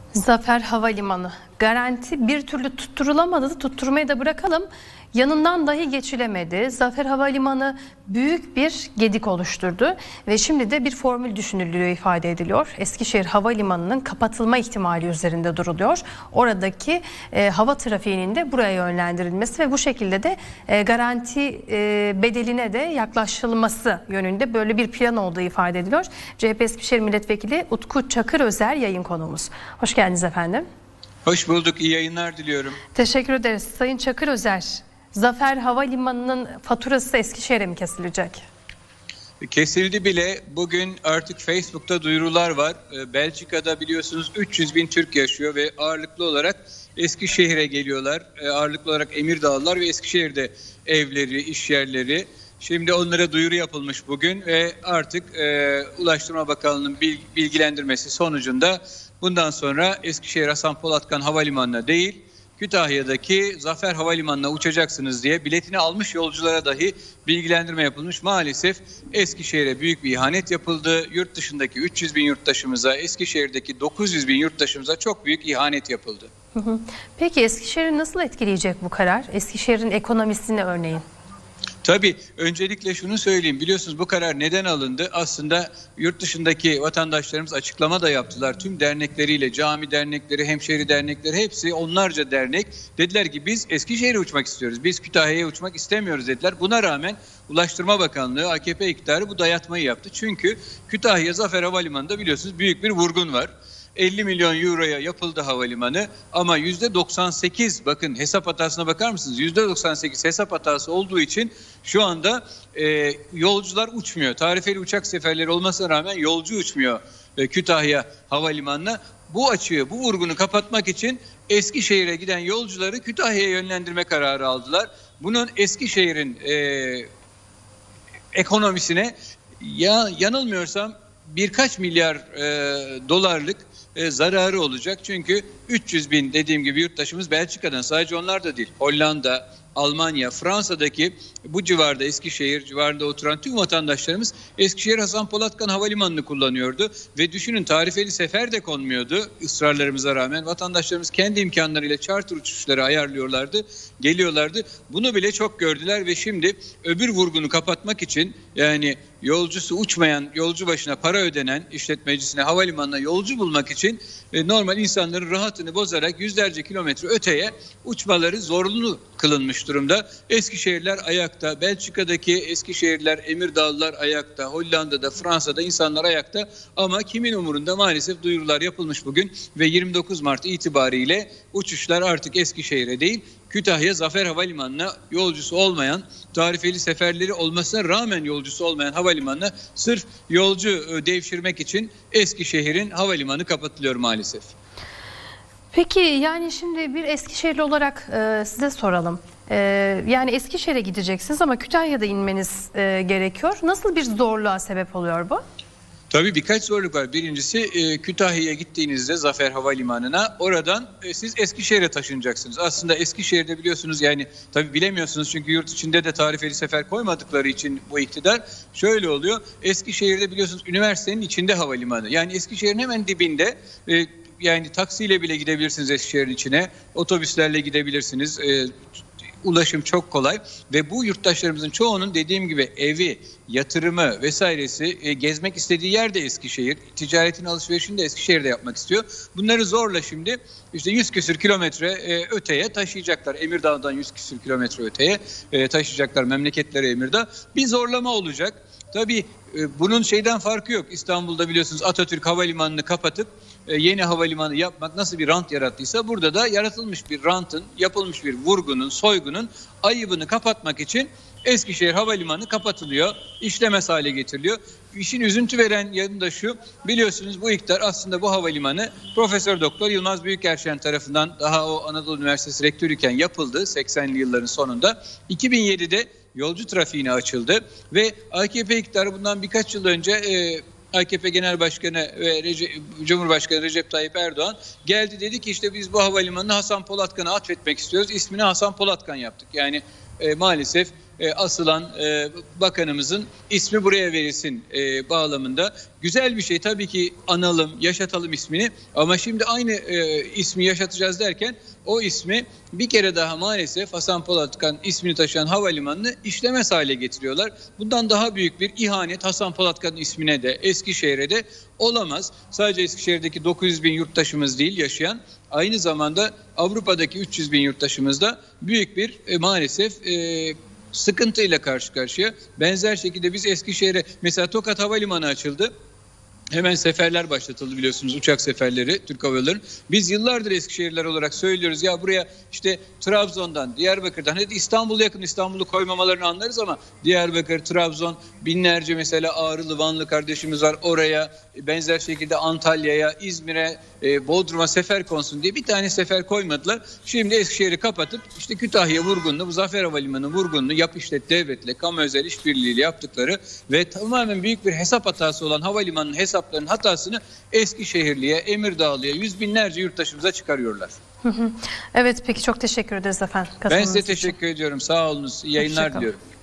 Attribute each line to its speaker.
Speaker 1: Zafer Havalimanı garanti bir türlü tutturulamadı, tutturmayı da bırakalım. Yanından dahi geçilemedi. Zafer Havalimanı büyük bir gedik oluşturdu ve şimdi de bir formül düşünülüyor ifade ediliyor. Eskişehir Havalimanı'nın kapatılma ihtimali üzerinde duruluyor. Oradaki hava trafiğinin de buraya yönlendirilmesi ve bu şekilde de garanti bedeline de yaklaşılması yönünde böyle bir plan olduğu ifade ediliyor. CHP Eskişehir Milletvekili Utku Çakırözer yayın konuğumuz. Hoş geldiniz efendim.
Speaker 2: Hoş bulduk. İyi yayınlar diliyorum.
Speaker 1: Teşekkür ederiz. Sayın Çakırözer, Zafer Havalimanı'nın faturası Eskişehir'e mi kesilecek?
Speaker 2: Kesildi bile. Bugün artık Facebook'ta duyurular var. Belçika'da biliyorsunuz 300 bin Türk yaşıyor ve ağırlıklı olarak Eskişehir'e geliyorlar. Ağırlıklı olarak Emirdağlılar ve Eskişehir'de evleri, iş yerleri. Şimdi onlara duyuru yapılmış bugün ve artık Ulaştırma Bakanlığı'nın bilgilendirmesi sonucunda bundan sonra Eskişehir Hasan Polatkan Havalimanı'na değil, Kütahya'daki Zafer Havalimanı'na uçacaksınız diye biletini almış yolculara dahi bilgilendirme yapılmış. Maalesef Eskişehir'e büyük bir ihanet yapıldı. Yurt dışındaki 300 bin yurttaşımıza, Eskişehir'deki 900 bin yurttaşımıza çok büyük ihanet yapıldı.
Speaker 1: Peki Eskişehir'i nasıl etkileyecek bu karar? Eskişehir'in ekonomisini örneğin.
Speaker 2: Tabii öncelikle şunu söyleyeyim, biliyorsunuz bu karar neden alındı? Aslında yurt dışındaki vatandaşlarımız açıklama da yaptılar. Tüm dernekleriyle, cami dernekleri, hemşehri dernekleri, hepsi onlarca dernek dediler ki biz Eskişehir'e uçmak istiyoruz. Biz Kütahya'ya uçmak istemiyoruz dediler. Buna rağmen Ulaştırma Bakanlığı, AKP iktidarı bu dayatmayı yaptı. Çünkü Kütahya Zafer Havalimanı'nda biliyorsunuz büyük bir vurgun var. 50 milyon euroya yapıldı havalimanı ama %98, bakın hesap hatasına bakar mısınız? %98 hesap hatası olduğu için şu anda yolcular uçmuyor. Tarifeli uçak seferleri olmasına rağmen yolcu uçmuyor Kütahya Havalimanı'na. Bu açığı, bu vurgunu kapatmak için Eskişehir'e giden yolcuları Kütahya'ya yönlendirme kararı aldılar. Bunun Eskişehir'in ekonomisine yanılmıyorsam birkaç milyar dolarlık zararı olacak. Çünkü 300 bin dediğim gibi yurttaşımız Belçika'dan, sadece onlar da değil, Hollanda, Almanya, Fransa'daki bu civarda, Eskişehir civarında oturan tüm vatandaşlarımız Eskişehir Hasan Polatkan Havalimanı'nı kullanıyordu. Ve düşünün, tarifeli sefer de konmuyordu ısrarlarımıza rağmen. Vatandaşlarımız kendi imkanlarıyla charter uçuşları ayarlıyorlardı, geliyorlardı. Bunu bile çok gördüler ve şimdi öbür vurgunu kapatmak için, yani yolcusu uçmayan, yolcu başına para ödenen işletmecisine, havalimanına yolcu bulmak için normal insanların rahatını bozarak yüzlerce kilometre öteye uçmaları zorunlu kılınmış durumda. Eskişehirler ayakta, Belçika'daki Eskişehirler, Emirdağlılar ayakta, Hollanda'da, Fransa'da insanlar ayakta ama kimin umurunda? Maalesef duyurular yapılmış bugün ve 29 Mart itibariyle uçuşlar artık Eskişehir'e değil, Kütahya Zafer Havalimanı'na yolcusu olmayan, tarifeli seferleri olmasına rağmen yolcusu olmayan havalimanına sırf yolcu devşirmek için Eskişehir'in havalimanı kapatılıyor maalesef.
Speaker 1: Peki yani şimdi bir Eskişehirli olarak size soralım. Yani Eskişehir'e gideceksiniz ama Kütahya'da inmeniz gerekiyor. Nasıl bir zorluğa sebep oluyor bu?
Speaker 2: Tabii birkaç zorluk var. Birincisi Kütahya'ya gittiğinizde Zafer Havalimanı'na, oradan siz Eskişehir'e taşınacaksınız. Aslında Eskişehir'de biliyorsunuz, yani tabii bilemiyorsunuz çünkü yurt içinde de tarifeli sefer koymadıkları için bu iktidar, şöyle oluyor. Eskişehir'de biliyorsunuz üniversitenin içinde havalimanı. Yani Eskişehir'in hemen dibinde, yani taksiyle bile gidebilirsiniz Eskişehir'in içine, otobüslerle gidebilirsiniz. Ulaşım çok kolay ve bu yurttaşlarımızın çoğunun dediğim gibi evi, yatırımı vesairesi, gezmek istediği yer de Eskişehir. Ticaretin, alışverişini de Eskişehir'de yapmak istiyor. Bunları zorla şimdi işte 100 küsür kilometre öteye taşıyacaklar. Emirdağ'dan 100 küsür kilometre öteye taşıyacaklar memleketleri Emirdağ. Bir zorlama olacak. Tabii bunun şeyden farkı yok. İstanbul'da biliyorsunuz Atatürk Havalimanı'nı kapatıp yeni havalimanı yapmak nasıl bir rant yarattıysa, burada da yaratılmış bir rantın, yapılmış bir vurgunun, soygunun ayıbını kapatmak için Eskişehir Havalimanı kapatılıyor, işlemez hale getiriliyor. İşin üzüntü veren yanı da şu, biliyorsunuz bu iktidar aslında bu havalimanı Profesör Doktor Yılmaz Büyükerşen tarafından, daha o Anadolu Üniversitesi rektörüyken yapıldı 80'li yılların sonunda. 2007'de yolcu trafiğine açıldı ve AKP iktidarı bundan birkaç yıl önce AKP Genel Başkanı ve Cumhurbaşkanı Recep Tayyip Erdoğan geldi, dedi ki işte biz bu havalimanını Hasan Polatkan'a atfetmek istiyoruz. İsmini Hasan Polatkan yaptık. Yani maalesef asılan bakanımızın ismi buraya verilsin bağlamında. Güzel bir şey tabii ki, analım, yaşatalım ismini, ama şimdi aynı ismi yaşatacağız derken o ismi bir kere daha maalesef Hasan Polatkan ismini taşıyan havalimanını işlemez hale getiriyorlar. Bundan daha büyük bir ihanet Hasan Polatkan'ın ismine de, Eskişehir'e de olamaz. Sadece Eskişehir'deki 900 bin yurttaşımız değil yaşayan, aynı zamanda Avrupa'daki 300 bin yurttaşımız da büyük bir maalesef sıkıntıyla karşı karşıya. Benzer şekilde biz Eskişehir'e mesela Tokat Havalimanı açıldı. Hemen seferler başlatıldı biliyorsunuz, uçak seferleri Türk Hava Yolları'nın. Biz yıllardır Eskişehirliler olarak söylüyoruz ya, buraya işte Trabzon'dan, Diyarbakır'dan, hadi İstanbul'a yakın, İstanbul'u koymamalarını anlarız ama Diyarbakır, Trabzon, binlerce mesela Ağrılı, Vanlı kardeşimiz var, oraya benzer şekilde Antalya'ya, İzmir'e, Bodrum'a sefer konsun diye bir tane sefer koymadılar. Şimdi Eskişehir'i kapatıp işte Kütahya vurgununu, bu Zafer Havalimanı vurgununu yap işlet devletle, kamu özel işbirliğiyle yaptıkları ve tamamen büyük bir hesap hatası olan havalimanının hesaplarının hatasını Eskişehirli'ye, Emirdağlı'ya, yüz binlerce yurttaşımıza çıkarıyorlar.
Speaker 1: Evet, peki çok teşekkür ederiz efendim.
Speaker 2: Ben size teşekkür ediyorum. Sağ olunuz. İyi yayınlar diliyorum.